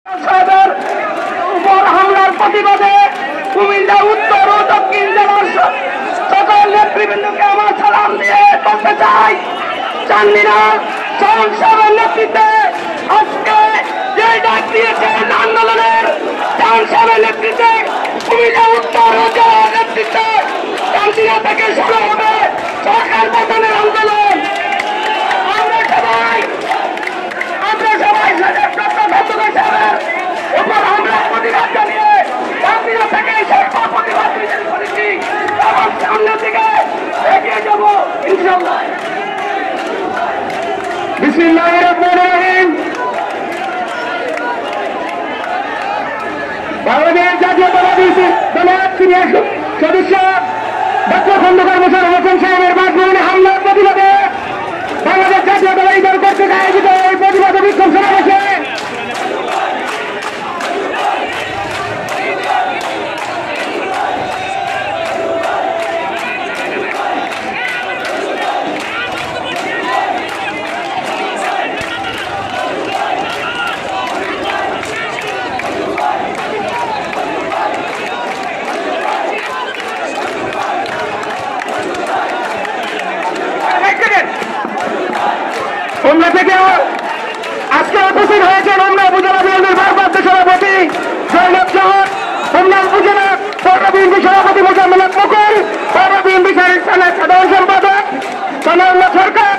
সাহেবের উপর হামলার প্রতিবাদে কুমিল্লা উত্তর ও দক্ষিণ জেলার সকল নেতৃবৃন্দকে আমার সালাম দিয়ে বলতে চাই, চান্দিনা চরণ সাহেবের নেতৃত্বে আজকে যে ডাক দিয়েছেন আন্দোলনের চরণ সাহেবের নেতৃত্বে কুমিল্লা উত্তর ও জেলার নেতৃত্বে চান্দিনা থেকে শুরু হবে সরকার পতনের আন্দোলন। আমরা সবাই উপর আমরা প্রতিবাদ জানিয়ে চান্দিনা থেকে সরকার প্রতিবাদ করেছি এবং সামনের দিকে এগিয়ে যাব ইনশাআল্লাহ। বিসমিল্লাহির রহমানির রহিম। বাংলাদেশ জাতীয়তাবাদী দলের সিনিয়র সদস্য ডক্টর খন্দকার মোশাররফ হোসেন সাহেবের বাসভবনে হামলার প্রতিবাদে বাংলাদেশ জাতীয়তাবাদী দল কর্তৃক আয়োজিত এই প্রতিবাদ বিক্ষোভ সমাবেশে হোমনা থেকে আজকে উপস্থিত হয়েছেন হোমনা উপজেলা বিএনপির ভারপ্রাপ্ত সভাপতি জয়নাব জাহান, হোমনা উপজেলা পৌর বিএনপি সভাপতি মোজাম্মেল হক মুকুল, পৌর বিএনপি সাধারণ সম্পাদক সানাউল্লাহ সরকার,